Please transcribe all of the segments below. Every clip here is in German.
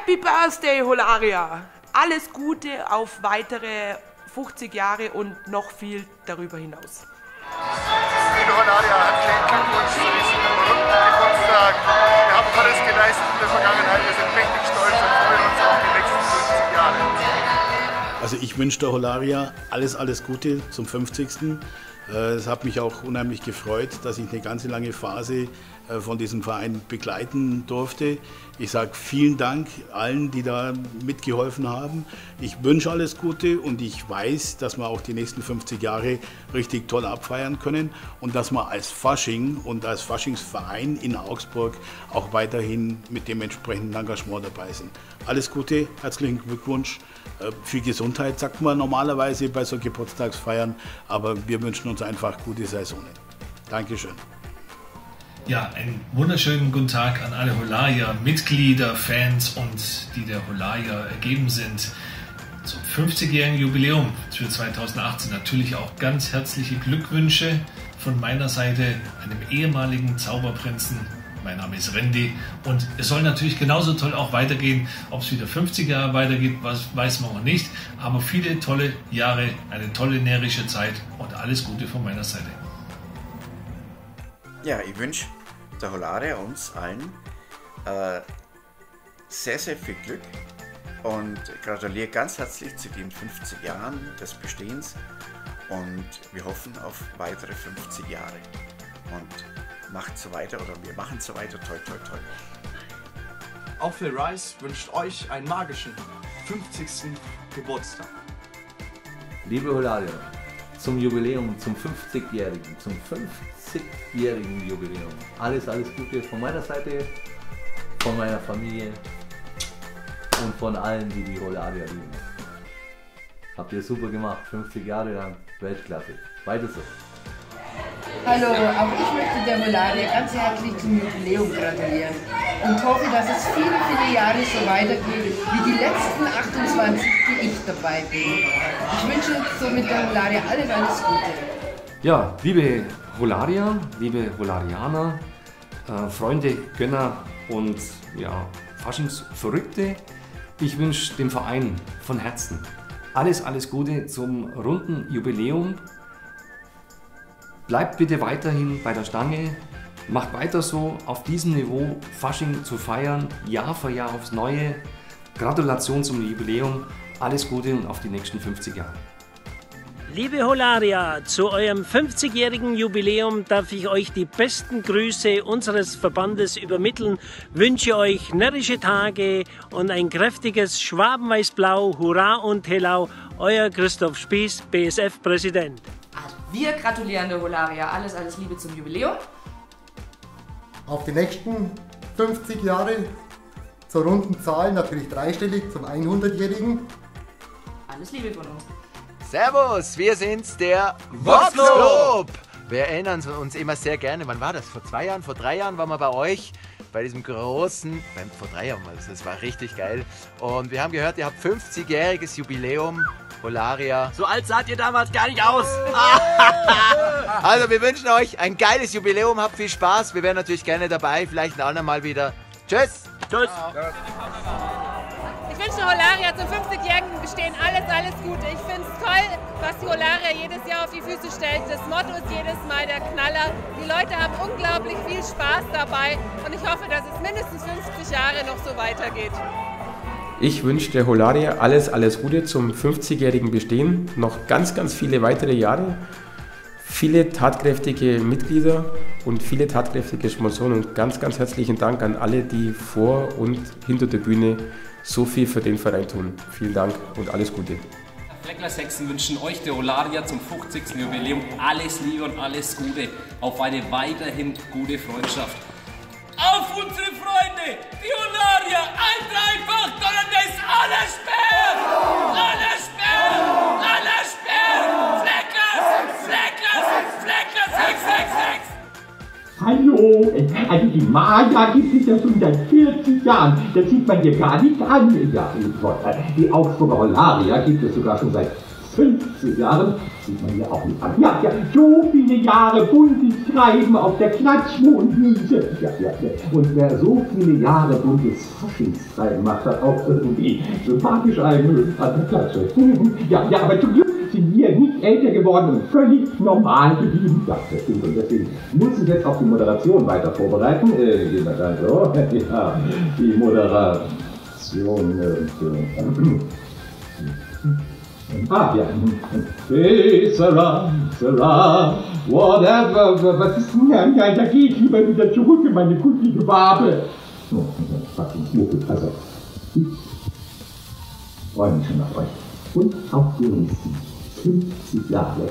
Happy Birthday, Holaria! Alles Gute auf weitere 50 Jahre und noch viel darüber hinaus. Liebe Holaria, herzlichen Glückwunsch zu diesem runden Geburtstag. Wir haben Tolles geleistet in der Vergangenheit. Wir sind mächtig stolz und freuen uns auf die nächsten 50 Jahre. Also ich wünsche der Holaria alles Gute zum 50. Es hat mich auch unheimlich gefreut, dass ich eine ganze lange Phase von diesem Verein begleiten durfte. Ich sage vielen Dank allen, die da mitgeholfen haben. Ich wünsche alles Gute und ich weiß, dass wir auch die nächsten 50 Jahre richtig toll abfeiern können und dass wir als Fasching und als Faschingsverein in Augsburg auch weiterhin mit dem entsprechenden Engagement dabei sind. Alles Gute, herzlichen Glückwunsch. Viel Gesundheit sagt man normalerweise bei so Geburtstagsfeiern, aber wir wünschen uns einfach gute Saisonen. Dankeschön. Ja, einen wunderschönen guten Tag an alle Holaria-Mitglieder, Fans und die der Holaria ergeben sind. Zum 50-jährigen Jubiläum für 2018 natürlich auch ganz herzliche Glückwünsche von meiner Seite, einem ehemaligen Zauberprinzen. Mein Name ist Randy und es soll natürlich genauso toll auch weitergehen. Ob es wieder 50 Jahre weitergeht, weiß man noch nicht. Aber viele tolle Jahre, eine tolle närrische Zeit und alles Gute von meiner Seite. Ja, ich wünsche der Holaria uns allen sehr viel Glück und gratuliere ganz herzlich zu den 50 Jahren des Bestehens und wir hoffen auf weitere 50 Jahre. Und macht so weiter oder wir machen so weiter, toi toi toi. Auch Phil Rice wünscht euch einen magischen 50. Geburtstag. Liebe Holaria, zum Jubiläum, zum 50-jährigen, zum 50-jährigen Jubiläum. Alles Gute von meiner Seite, von meiner Familie und von allen, die die Holaria lieben. Habt ihr super gemacht, 50 Jahre lang, Weltklasse. Weiter so. Hallo, auch ich möchte der Holaria ganz herzlich zum Jubiläum gratulieren und hoffe, dass es viele Jahre so weitergeht wie die letzten 28, die ich dabei bin. Ich wünsche somit der Holaria alles Gute. Ja, liebe Holaria, liebe Holarianer, Freunde, Gönner und ja, Faschingsverrückte, ich wünsche dem Verein von Herzen alles Gute zum runden Jubiläum. Bleibt bitte weiterhin bei der Stange, macht weiter so auf diesem Niveau Fasching zu feiern, Jahr für Jahr aufs Neue. Gratulation zum Jubiläum, alles Gute und auf die nächsten 50 Jahre. Liebe Holaria, zu eurem 50-jährigen Jubiläum darf ich euch die besten Grüße unseres Verbandes übermitteln, wünsche euch närrische Tage und ein kräftiges Schwabenweiß-Blau, Hurra und Hellau, euer Christoph Spieß, BSF-Präsident. Wir gratulieren der Holaria, alles Liebe zum Jubiläum. Auf die nächsten 50 Jahre, zur runden Zahl, natürlich dreistellig zum 100-jährigen. Alles Liebe von uns. Servus, wir sind's, der Vox Club. Wir erinnern uns immer sehr gerne, wann war das? Vor 2 Jahren, vor 3 Jahren waren wir bei euch, bei diesem großen, vor 3 Jahren, das war richtig geil. Und wir haben gehört, ihr habt 50-jähriges Jubiläum. Holaria. So alt saht ihr damals gar nicht aus. Also wir wünschen euch ein geiles Jubiläum, habt viel Spaß. Wir wären natürlich gerne dabei, vielleicht ein andermal wieder. Tschüss. Tschüss. Ich wünsche der Holaria zum 50-jährigen Bestehen alles Gute. Ich finde es toll, was die Holaria jedes Jahr auf die Füße stellt. Das Motto ist jedes Mal der Knaller. Die Leute haben unglaublich viel Spaß dabei und ich hoffe, dass es mindestens 50 Jahre noch so weitergeht. Ich wünsche der Holaria alles Gute zum 50-jährigen Bestehen, noch ganz viele weitere Jahre, viele tatkräftige Mitglieder und viele tatkräftige Sponsoren und ganz herzlichen Dank an alle, die vor und hinter der Bühne so viel für den Verein tun. Vielen Dank und alles Gute. Fleckler Sachsen wünschen euch der Holaria zum 50. Jubiläum alles Liebe und alles Gute, auf eine weiterhin gute Freundschaft. Auf unsere Freunde, die Holaria, einfach und das alles sperrt! Alles sperrt! Alles sperrt! Flecklers! 666! Hallo, also die Maja gibt es ja schon seit 40 Jahren. Das sieht man hier gar nicht an. Ja, die Augsburger Holaria gibt es sogar schon seit 50 Jahren sieht man ja auch nicht an. Ja, so viele Jahre buntes Treiben auf der Klatschmondwiese. Ja. Und wer so viele Jahre buntes Faschingstreiben macht, hat auch irgendwie sympathisch einen an der Klatsche. Ja, aber zum Glück sind wir nicht älter geworden und völlig normal geblieben. Ja, das stimmt. Und deswegen muss ich jetzt auch die Moderation weiter vorbereiten. So, ja, die Moderation. Sarah, whatever. Was ist denn? Ja, da gehe ich lieber wieder zurück in meine kuschelige Wabe. Oh, also, ich freue mich schon auf euch. Und auf die nächsten 50 Jahre.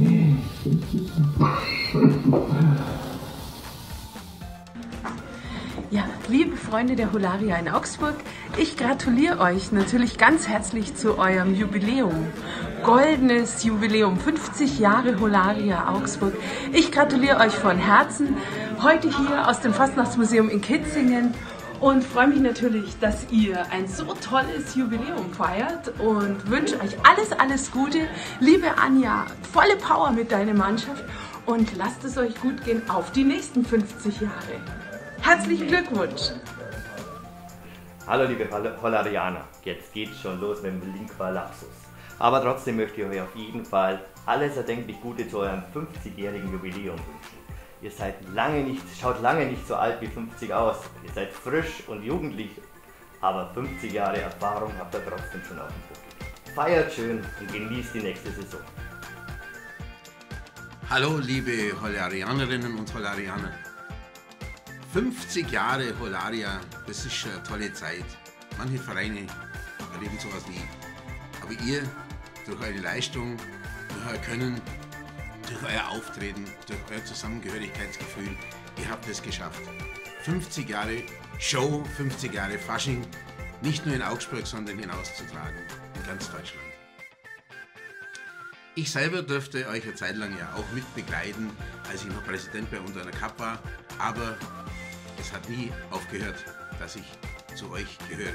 Ja, liebe Freunde der Holaria in Augsburg, ich gratuliere euch natürlich ganz herzlich zu eurem Jubiläum. Goldenes Jubiläum, 50 Jahre Holaria Augsburg. Ich gratuliere euch von Herzen, heute hier aus dem Fastnachtsmuseum in Kitzingen und freue mich natürlich, dass ihr ein so tolles Jubiläum feiert und wünsche euch alles Gute. Liebe Anja, volle Power mit deiner Mannschaft und lasst es euch gut gehen auf die nächsten 50 Jahre. Herzlichen Glückwunsch! Hallo liebe Holarianer, jetzt geht's schon los mit dem Lingua-Lapsus. Aber trotzdem möchte ich euch auf jeden Fall alles erdenklich Gute zu eurem 50-jährigen Jubiläum wünschen. Ihr seid schaut lange nicht so alt wie 50 aus. Ihr seid frisch und jugendlich, aber 50 Jahre Erfahrung habt ihr trotzdem schon auf dem Buckel. Feiert schön und genießt die nächste Saison. Hallo liebe Holarianerinnen und Holarianer. 50 Jahre Holaria, das ist schon eine tolle Zeit. Manche Vereine erleben sowas nie. Aber ihr, durch eure Leistung, durch euer Können, durch euer Auftreten, durch euer Zusammengehörigkeitsgefühl, ihr habt es geschafft. 50 Jahre Show, 50 Jahre Fasching, nicht nur in Augsburg, sondern hinauszutragen, in ganz Deutschland. Ich selber durfte euch eine Zeit lang ja auch mit begleiten, als ich noch Präsident bei Unter einer Cup war, aber es hat nie aufgehört, dass ich zu euch gehöre.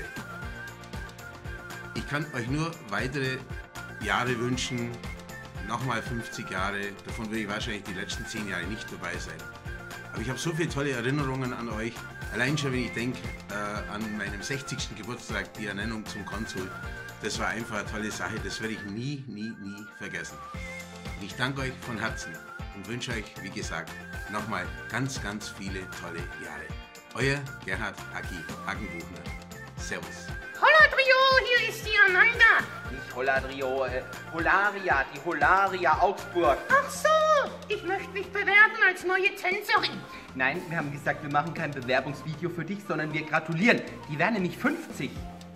Ich kann euch nur weitere Jahre wünschen, nochmal 50 Jahre, davon würde ich wahrscheinlich die letzten 10 Jahre nicht dabei sein. Aber ich habe so viele tolle Erinnerungen an euch, allein schon wenn ich denke an meinem 60. Geburtstag, die Ernennung zum Konsul. Das war einfach eine tolle Sache, das werde ich nie vergessen. Und ich danke euch von Herzen und wünsche euch, wie gesagt, nochmal ganz viele tolle Jahre. Euer Gerhard Hacki Hagenbuchner. Servus. Hola Trio, hier ist die Amanda. Nicht Hola-Trio, Holaria, die Holaria Augsburg. Ach so, ich möchte mich bewerben als neue Tänzerin. Nein, wir haben gesagt, wir machen kein Bewerbungsvideo für dich, sondern wir gratulieren. Die werden nämlich 50.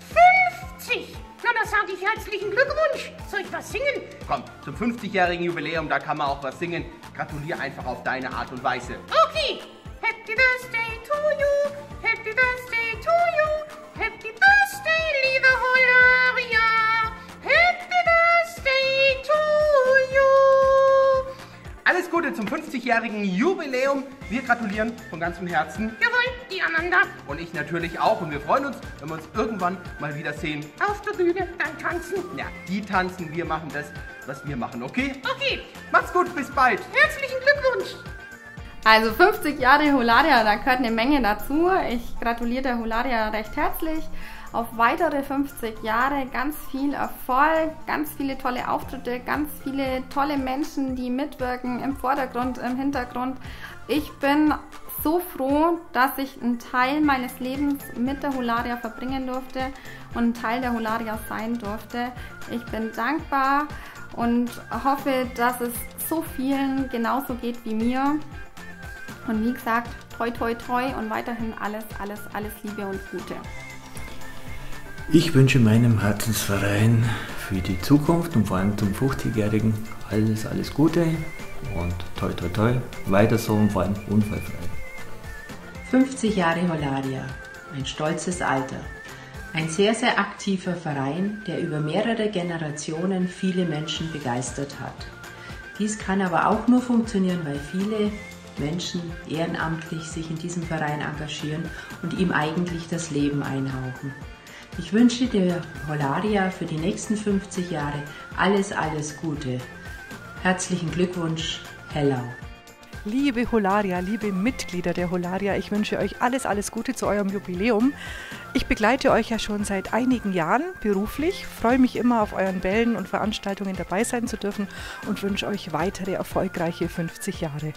50? Na, da sage ich herzlichen Glückwunsch. Soll ich was singen? Komm, zum 50-jährigen Jubiläum, da kann man auch was singen. Gratulier einfach auf deine Art und Weise. Okay. Happy Birthday to you. Happy Birthday to you. Happy Birthday, liebe Holaria. Happy Birthday to you. Alles Gute zum 50-jährigen Jubiläum. Wir gratulieren von ganzem Herzen. Jawohl, die Amanda. Und ich natürlich auch. Und wir freuen uns, wenn wir uns irgendwann mal wieder sehen. Auf der Bühne, dann tanzen. Ja, die tanzen, wir machen das, was wir machen, okay? Okay. Macht's gut, bis bald. Herzlichen Glückwunsch. Also 50 Jahre Holaria, da gehört eine Menge dazu. Ich gratuliere der Holaria recht herzlich auf weitere 50 Jahre, ganz viel Erfolg, ganz viele tolle Auftritte, ganz viele tolle Menschen, die mitwirken im Vordergrund, im Hintergrund. Ich bin so froh, dass ich einen Teil meines Lebens mit der Holaria verbringen durfte und ein Teil der Holaria sein durfte. Ich bin dankbar und hoffe, dass es so vielen genauso geht wie mir. Und wie gesagt, toi toi toi und weiterhin alles Liebe und Gute. Ich wünsche meinem Herzensverein für die Zukunft und vor allem zum 50-Jährigen alles Gute und toi toi toi, weiter so und vor allem unfallfrei. 50 Jahre Holaria, ein stolzes Alter. Ein sehr aktiver Verein, der über mehrere Generationen viele Menschen begeistert hat. Dies kann aber auch nur funktionieren, weil viele Menschen ehrenamtlich sich in diesem Verein engagieren und ihm eigentlich das Leben einhauchen. Ich wünsche der Holaria für die nächsten 50 Jahre alles, alles Gute. Herzlichen Glückwunsch, Hellau. Liebe Holaria, liebe Mitglieder der Holaria, ich wünsche euch alles, alles Gute zu eurem Jubiläum. Ich begleite euch ja schon seit einigen Jahren beruflich, freue mich immer auf euren Bällen und Veranstaltungen dabei sein zu dürfen und wünsche euch weitere erfolgreiche 50 Jahre.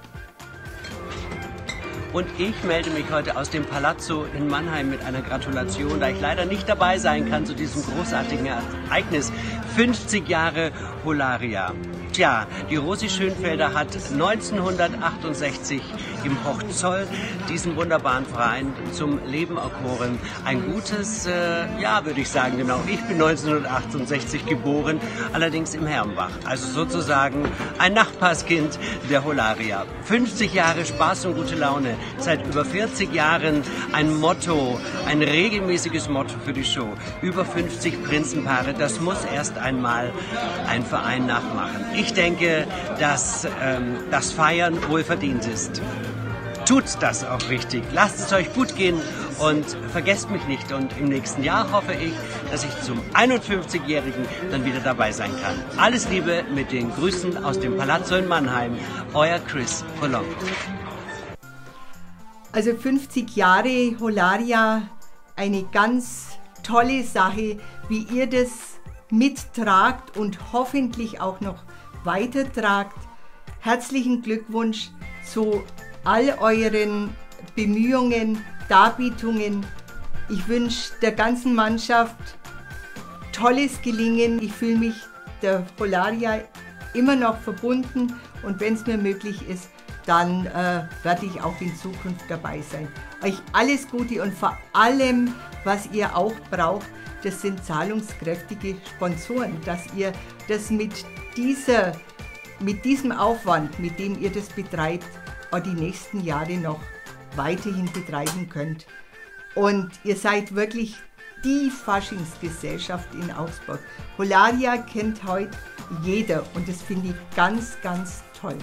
Und ich melde mich heute aus dem Palazzo in Mannheim mit einer Gratulation, da ich leider nicht dabei sein kann zu diesem großartigen Ereignis. 50 Jahre Holaria. Tja, die Rosi Schönfelder hat 1968 im Hochzoll diesen wunderbaren Verein zum Leben erkoren. Ein gutes Jahr, würde ich sagen, genau. Ich bin 1968 geboren, allerdings im Herrenbach. Also sozusagen ein Nachbarskind der Holaria. 50 Jahre Spaß und gute Laune. Seit über 40 Jahren ein Motto, ein regelmäßiges Motto für die Show. Über 50 Prinzenpaare, das muss erst einmal ein Verein nachmachen. Ich denke, dass das Feiern wohlverdient ist. Tut das auch richtig. Lasst es euch gut gehen und vergesst mich nicht. Und im nächsten Jahr hoffe ich, dass ich zum 51-Jährigen dann wieder dabei sein kann. Alles Liebe mit den Grüßen aus dem Palazzo in Mannheim. Euer Chris Polonco. Also 50 Jahre Holaria, eine ganz tolle Sache, wie ihr das mittragt und hoffentlich auch noch weitertragt. Herzlichen Glückwunsch zu all euren Bemühungen, Darbietungen. Ich wünsche der ganzen Mannschaft tolles Gelingen. Ich fühle mich der Holaria immer noch verbunden und wenn es mir möglich ist, dann werde ich auch in Zukunft dabei sein. Euch alles Gute und vor allem, was ihr auch braucht, das sind zahlungskräftige Sponsoren, dass ihr das mit diesem Aufwand, mit dem ihr das betreibt, auch die nächsten Jahre noch weiterhin betreiben könnt. Und ihr seid wirklich die Faschingsgesellschaft in Augsburg. Holaria kennt heute jeder und das finde ich ganz, ganz toll.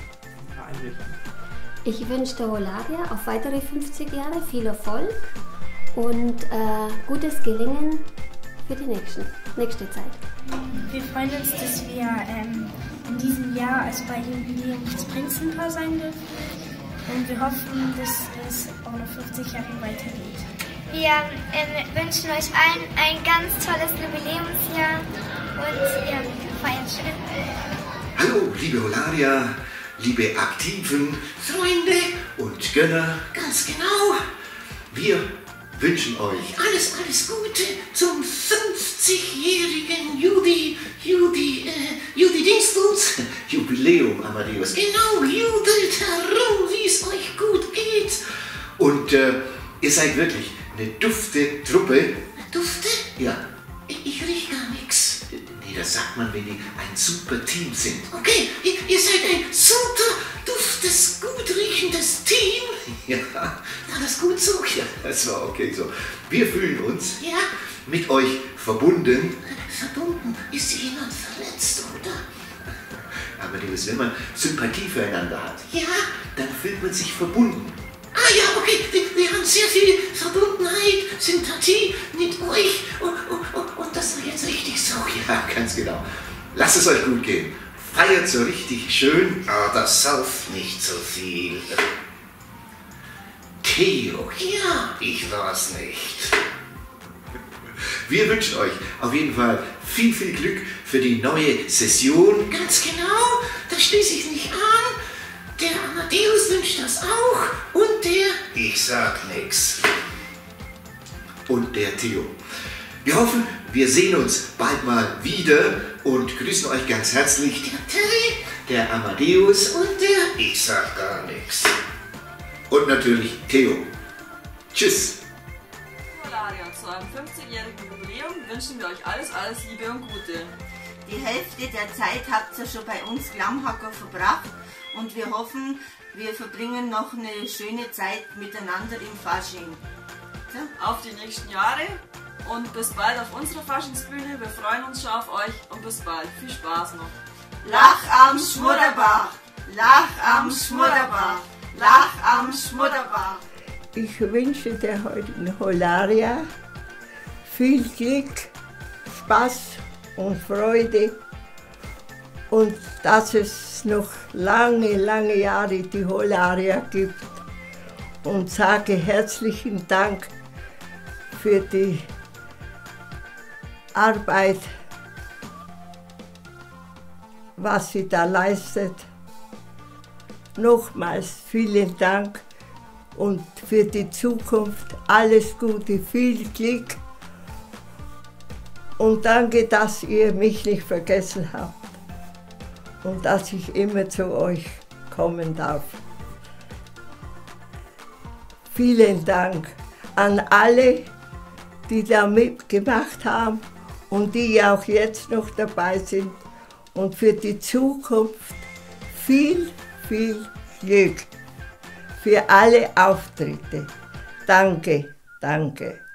Ich wünsche der Holaria auf weitere 50 Jahre viel Erfolg und gutes Gelingen für die nächste Zeit. Wir freuen uns, dass wir in diesem Jahr als bei Jubiläum das Prinzenpaar sein dürfen und wir hoffen, dass es auch noch 50 Jahre weitergeht. Wir wünschen euch allen ein ganz tolles Jubiläumsjahr und ihr feiert schön. Hallo, liebe Holaria, liebe aktiven Freunde und Gönner, ganz genau. Wir wünschen euch alles, alles Gute zum 50-jährigen Dingsbums, Jubiläum, Amadeus. Genau, jubelt herum, wie es euch gut geht. Und ihr seid wirklich eine dufte Truppe. Dufte? Ja, ich riech gar nichts. Nee, das sagt man, wenn die ein super Team sind. Okay, ihr seid ein super duftes, gut riechendes Team. Ja, war das gut so? Ja, das war okay so. Wir fühlen uns mit euch verbunden. Verbunden? Ist jemand verletzt, oder? Aber wenn man Sympathie füreinander hat, ja, dann fühlt man sich verbunden. Ah ja, okay, wir haben sehr viel Verbundenheit, Sympathie mit euch und das war jetzt richtig so. Ja, ganz genau. Lasst es euch gut gehen. Feiert so richtig schön, aber sauft nicht so viel. Theo, ja, ich war's nicht. Wir wünschen euch auf jeden Fall viel, viel Glück für die neue Session. Ganz genau, da schließe ich nicht an. Der Amadeus wünscht das auch und der, ich sag nix, und der Theo. Wir hoffen, wir sehen uns bald mal wieder und grüßen euch ganz herzlich der Terry, der Amadeus und der, ich sag gar nix. Und natürlich Theo. Tschüss. Holaria, zu eurem 50-jährigen Jubiläum wünschen wir euch alles, alles Liebe und Gute. Die Hälfte der Zeit habt ihr schon bei uns Klammhacker verbracht und wir hoffen, wir verbringen noch eine schöne Zeit miteinander im Fasching. So. Auf die nächsten Jahre und bis bald auf unserer Faschingsbühne. Wir freuen uns schon auf euch und bis bald. Viel Spaß noch. Lach am Schmudderbach, Lach am Schmudderbach, Lach am Schmudderbach. Ich wünsche der heutigen Holaria viel Glück, Spaß und Freude und dass es noch lange, lange Jahre die Holaria gibt. Und sage herzlichen Dank für die Arbeit, was sie da leistet. Nochmals vielen Dank und für die Zukunft alles Gute, viel Glück und danke, dass ihr mich nicht vergessen habt und dass ich immer zu euch kommen darf. Vielen Dank an alle, die da mitgemacht haben und die auch jetzt noch dabei sind. Und für die Zukunft viel, viel Glück für alle Auftritte. Danke, danke.